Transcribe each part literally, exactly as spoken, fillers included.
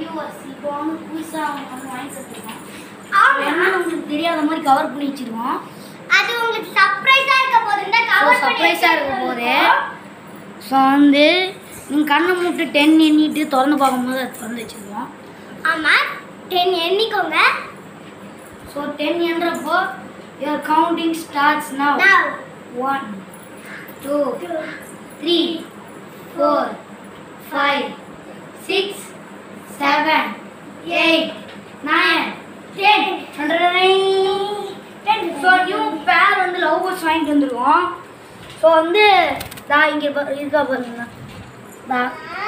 Viewers இப்போ வந்து புதுசா அவங்க வந்து வாங்கி கொடுத்துருக்கோம். ஏன்னா உங்களுக்கு தெரியாத மாதிரி கவர் பண்ணி வச்சிருக்கோம். அது உங்களுக்கு சர்ப்ரைஸா இருக்க போகுதுன்னா கவர் பண்ணி சர்ப்ரைஸா இருக்க போகுது. ஸோ வந்து நீங்கள் கண்ணை மூட்டு டென் எண்ணிட்டு திறந்து பார்க்கும்போது அது திறந்து வச்சுருக்கோம். ஆமாம், டென் எண்ணிக்கோங்க. ஸோ டென் என்றப்போ your counting starts now. One two three four five six seven eight nine ten ten. So new pair வந்து லவ் பேர்ட்ஸ் வாங்கிட்டு வந்துருக்கோம். ஸோ வந்து தான் இங்கே இருக்கா பாருங்க தா.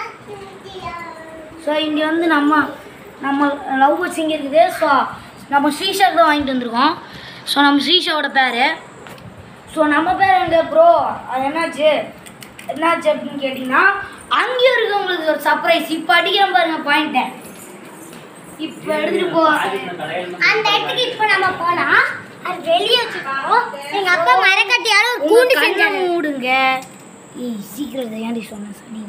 ஸோ இங்கே வந்து நம்ம நம்ம லவ் பேர்ட்ஸ் இங்கே இருக்குது. ஸோ நம்ம ஸ்ரீஷாக்கு தான் வாங்கிட்டு வந்திருக்கோம். ஸோ நம்ம ஸ்ரீஷாவோட பேர். ஸோ நம்ம பேர் எங்கே ப்ரோ அது என்னாச்சு என்னாச்சு அப்படின்னு கேட்டிங்கன்னா அங்கேயும் இருக்கு உங்களுக்கு ஒரு சர்ப்ரைஸ். இப்போ அடிக்கிறேன் பாருங்க பாயிண்ட்டை. இப்போ எடுத்துகிட்டு போ அந்த இடத்துக்கு இப்போ நம்ம போனால் அது வெளியே வச்சுக்கோம். எங்கள் அப்பா மரக்கட்டியால ஒரு கூண்டு செஞ்சாங்க. மூடுங்க. ஏய் சீக்கிரம் ஏன்டி சொன்னேன் சரி.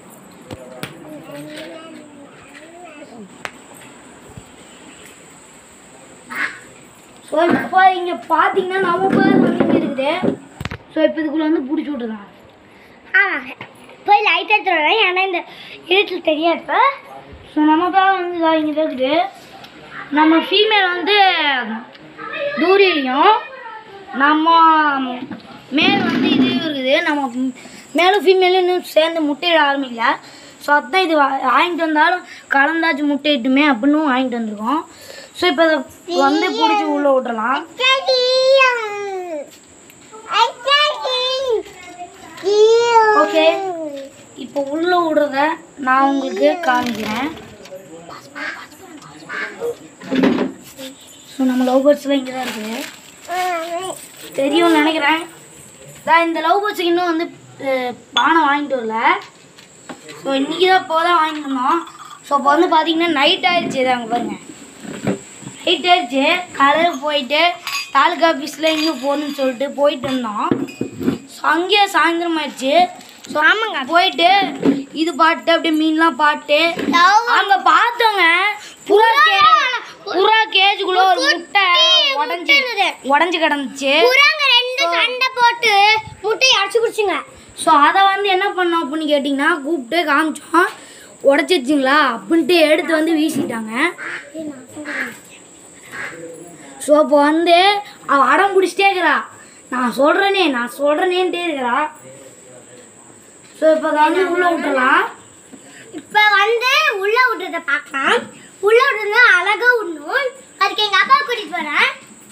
ஸோ இப்போ இங்கே பார்த்தீங்கன்னா நம்ம பேர் வந்து இங்கே இருக்குது. ஸோ இப்போ இதுக்குள்ளே வந்து பிடிச்சி விட்டுருக்காங்க. ஆமாங்க, போய் லைட் எடுத்துடுறேன் ஏன்னா இந்த இருட்டில் தெரியாது. ஸோ நம்ம பேர் வந்து இதாக இங்கே தான் இருக்குது. நம்ம ஃபீமேல் வந்து தூரிலையும் நம்ம மேல் வந்து இதுவும் இருக்குது. நம்ம மேலும் ஃபீமேலும் இன்னும் சேர்ந்து முட்டையிட ஆரம்பிக்கல. ஸோ அதுதான் இது வாங்கிட்டு வந்தாலும் கலந்தாச்சும் முட்டையிட்டுமே அப்படின்னு வாங்கிட்டு வந்திருக்கோம். ஸோ இப்போ இதை வந்து பிடிச்சி உள்ளே விட்டுறலாம். ஓகே, இப்போ உள்ளே விடுறத நான் உங்களுக்கு காமிக்கிறேன். ஸோ நம்ம லவ் பேர்ட்ஸ்லாம் இங்கே தான் இருக்குது தெரியும்னு நினைக்கிறேன். தான் இந்த லவ் பேர்ட்ஸுக்கு இன்னும் வந்து பானை வாங்கிட்டு வரல. ஸோ இன்றைக்கி தான் இப்போ தான் வாங்கிட்டு வந்தோம். ஸோ இப்போ வந்து பார்த்தீங்கன்னா நைட் ஆகிடுச்சு. இது அங்கே பாருங்கள் நைட் ஆகிடுச்சு. காலையில் போயிட்டு தாலுக்கா ஆஃபீஸில் எங்கே போகணுன்னு சொல்லிட்டு போயிட்டு இருந்தோம். ஸோ அங்கேயே சாயந்தரம் ஆயிடுச்சு. ஸோ ஆமாங்க போயிட்டு இது பாட்டு அப்படியே மீன்லாம் பாட்டு அங்கே பார்த்தோங்க. புறா கே புறா கேஜுக்குள்ளே ஒரு முட்டை உடஞ்சி உடஞ்சி கிடந்துச்சு. சண்டை போட்டு முட்டையை அடிச்சு குடிச்சுங்க. ஸோ அதை வந்து என்ன பண்ணோம் அப்படின்னு கேட்டிங்கன்னா கூப்பிட்டு காமிச்சோம். உடச்சிச்சிங்களா அப்படின்ட்டு எடுத்து வந்து வீசிட்டாங்க. ஸோ இப்போ வந்து அவள் அடம் பிடிச்சிட்டே இருக்கிறா. நான் சொல்கிறேனே நான் சொல்கிறேனேன்ட்டே இருக்கிறா. ஸோ இப்போ வந்து உள்ளே விட்டுலாம். இப்போ வந்து உள்ளே விட்டுறத பார்க்கலாம். உள்ளே விட்டுறத அழகாக விடணும். அதுக்கு எங்கள் அப்பா கூட்டிகிட்டு வரேன்.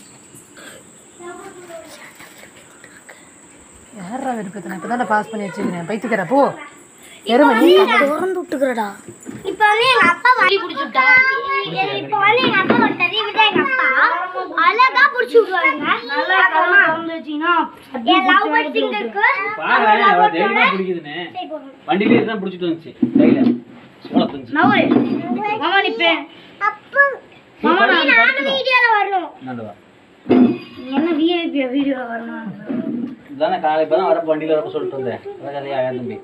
யாரா விருப்பத்தை இப்போ தான் பாஸ் பண்ணி வச்சுக்கிறேன் பைத்துக்கிற போ எருமை திறந்து விட்டுக்கிறடா. இப்போ வந்து எங்கள் அப்பா வண்டி பிடிச்சி விட்டா. இப்போ வந்து எங்கள் அப்பா விட்டது விட எங்கள் அப்பா அழகாக பிடிச்சி விடுவாங்க. நல்லா திறந்து வச்சிங்கன்னா என் லவ் பேர்ட்ஸ் இங்கே இருக்கு. வண்டியிலே தான் பிடிச்சிட்டு வந்துச்சு கையில சோளத்துச்சு. நவரு மாமா நிப்பேன். அப்போ மாமா நானும் வீடியோவில் வரணும். நல்லதா என்ன விஐபி வீடியோவில் வரணும். இதானே காலை இப்போ தான் வரப்போ வண்டியில் வரப்போ சொல்லிட்டு வந்தேன். அதான் கதையா தம்பி.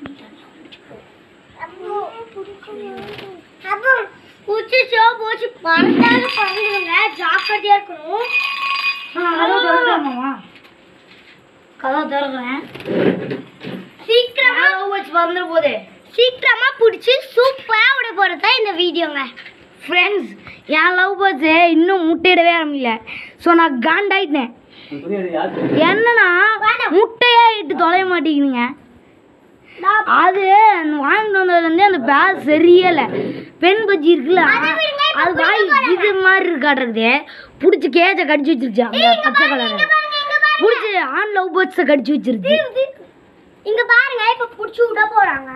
அப்போ உச்சிச்சோ போச்சு பறந்தாக பறந்துடுங்க. ஜாக்கிரதையாக இருக்கணும். கதவை திறக்கிறேன் மாமா. கதவை திறக்கிறேன். சீக்கிரமா வச்சு பறந்துட போதே. சீக்கிரமா பிடிச்சி சூப்பராக விட போகிறது தான் இந்த வீடியோங்க. ஃப்ரெண்ட்ஸ் என் லவ் பேர்ட்ஸு இன்னும் முட்டையிடவே ஆரம்பிக்கல. ஸோ நான் காண்டாயிட்டேன். என்னன்னா முட்டையா இட்டு தொலைய மாட்டேங்கிறீங்க. அது வாங்கிட்டு வந்ததுலேருந்தே அந்த பேக் சரியில்லை. பெண் பஜ்ஜி இருக்குல்ல அது வாய் இது மாதிரி இருக்காட்டுறது. பிடிச்சி கேஜை கடிச்சு வச்சிருச்சு. அந்த பச்சை கலரை பிடிச்சி ஆண் லவ் பேர்ட்ஸை கடிச்சு வச்சிருச்சு. இங்க பாருங்க இப்ப புடிச்சு விட போறாங்க.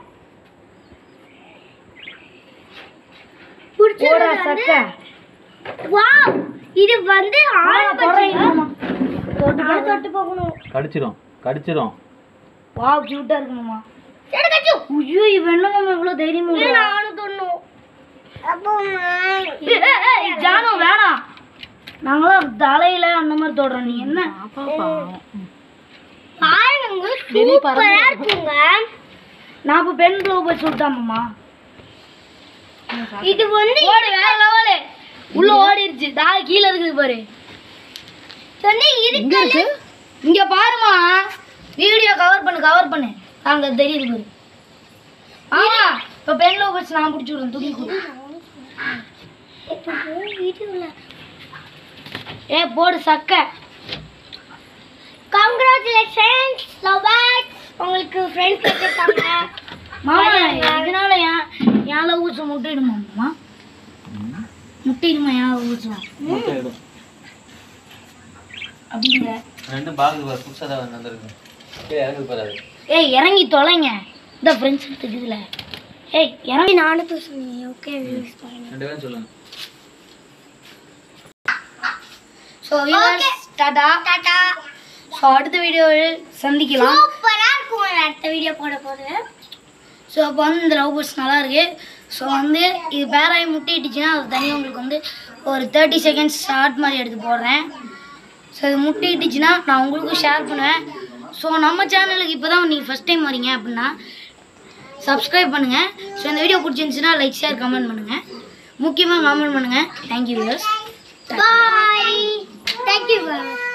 புடிச்சு போடா சக்க. வாவ் இது வந்து ஆண் பச்சை. தொட்டு தொட்டு போகணும். கடிச்சிரும் கடிச்சிரும். வாவ் கியூட்டா இருக்கு மாமா. சரி கச்சு. ஐயோ இவன் என்ன மாமா இவ்வளவு தைரியமா இல்ல நானும் தொண்ணு. அப்போ ஜானு வேணாம். நாங்களாம் தலையில அந்த மாதிரி தொடுறோம். நீ என்ன பாருங்க சூப்பரா இருக்குங்க. நான் இப்போ பெண் லவ் பேர்ட்ஸ் விட்டாமாம்மா. இது வந்து ஓடு வேற லெவலு உள்ள ஓடிடுச்சு தா கீழே இருக்குது பாரு சொன்னே எங்க இருக்கு இருக்கு இங்க பாருமா வீடியோ கவர் பண்ணு கவர் பண்ணு அங்க தெரியுது பாரு ஆமா இப்ப பென்ல வச்சு நான் பிடிச்சி விடுறேன் துணி கொடு வீடியோல ஏ போடு சக்க கங்க்ராச்சுலேஷன்ஸ் லவ் பேர்ட்ஸ் உங்களுக்கு ஃப்ரெண்ட்ஸ் கிடைச்சிட்டாங்க மாமா இதனால ஏன் ஏன் லவ் ஊச்சு முட்டையிடுமா மாமா முட்டையிடுமா ஏன் லவ் ஊச்சுலாம் முட்டை இடும். அப்படிங்கிற ரெண்டும் பாக்குது பாரு புதுசாக தான் வந்திருக்கு சரி இறங்குது பாரு அது ஏய் இறங்கி தொலைங்க இந்த ஃப்ரெண்ட்ஸ் இருக்குதுல ஏய் இறங்கி நானும் பேசுனேன் ஓகே யூஸ் பண்ணுங்க ரெண்டு பேரும் சொல்லுங்க ஸோ டாடா டாடா ஸோ அடுத்த வீடியோவில் சந்திக்கலாம் சூப்பரா இருக்கும் அடுத்த வீடியோ போட போறேன் ஸோ அப்போ வந்து இந்த லவ் பேர்ட்ஸ் நல்லா இருக்கு ஸோ வந்து இது பேராகி முட்டையிட்டுச்சுன்னா அது தனியாக உங்களுக்கு வந்து ஒரு தேர்ட்டி செகண்ட்ஸ் ஷார்ட் மாதிரி எடுத்து போடுறேன் ஸோ இது முட்டையிட்டுச்சுன்னா நான் உங்களுக்கும் ஷேர் பண்ணுவேன் ஸோ நம்ம சேனலுக்கு இப்போ தான் நீங்கள் ஃபஸ்ட் டைம் வரீங்க அப்படின்னா சப்ஸ்கிரைப் பண்ணுங்கள் ஸோ இந்த வீடியோ பிடிச்சிருந்துச்சுன்னா லைக் ஷேர் கமெண்ட் பண்ணுங்கள் முக்கியமாக கமெண்ட் பண்ணுங்கள் thank you viewers bye thank you